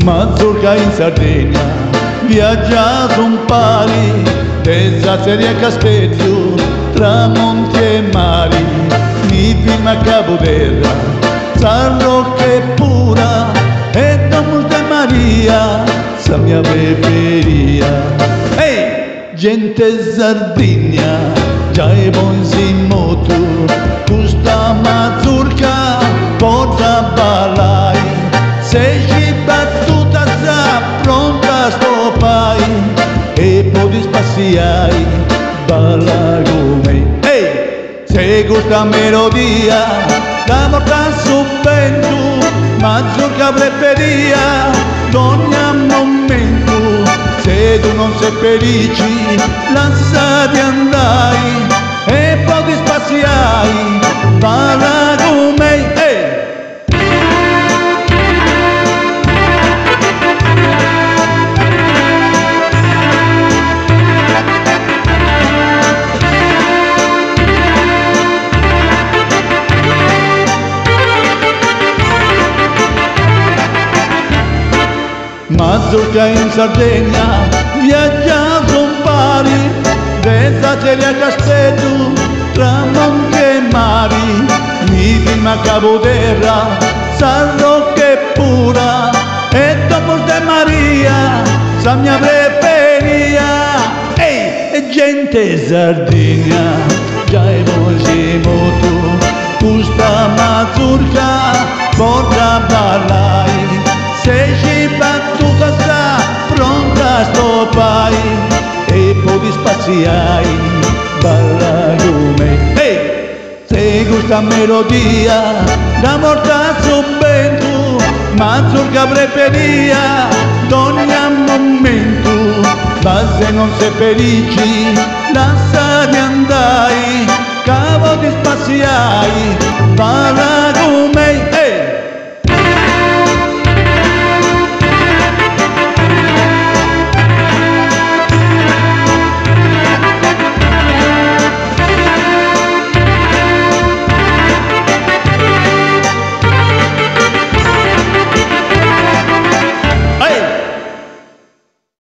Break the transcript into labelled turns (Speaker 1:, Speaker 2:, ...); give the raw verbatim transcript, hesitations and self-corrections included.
Speaker 1: Mazurka in Sardegna, viaggiato un pari, tesa seria a Castello, tra monti e mari, mi firma a Capoterra, San Rocco pura, e da Monte Maria, sa mia preferia. Ehi, gente Sardegna, già è buon si moto, questa mazurka porta ballai, se ci battuta sta pronta sto pai, e poi spaziai, balla come. Ehi, se questa melodia, la porta su vento, mazurka preferia, ogni momento, se tu non sei felice, lasciati andai, e poi spaziai, balla come. Ehi! Mazurka in Sardegna, viaggiato un pari, tesa seria a Castello, tra monti e mari, mi firma a Capoterra, San Rocco pura, e da Monte Maria, sa mia preferia. Ehi, e gente Sardegna, già è buonissimo tu, questa mazurka porta ballai, se ci battuta sta pronta sto pai, e poi spaziai, balla come. Ehi, se questa melodia da morta su vento, mazurka preferia, ogni momento, ma se non sei felice,